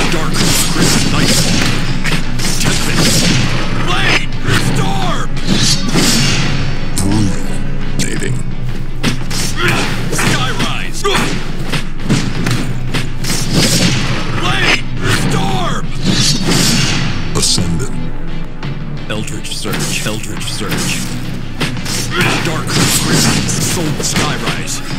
Dark Crimson Nightfall. Tempest. Blade! Storm! Brutal. Dating. Skyrise! Blade! Storm! Ascendant. Eldritch Surge. Eldritch Surge. Dark Crimson Soul Skyrise.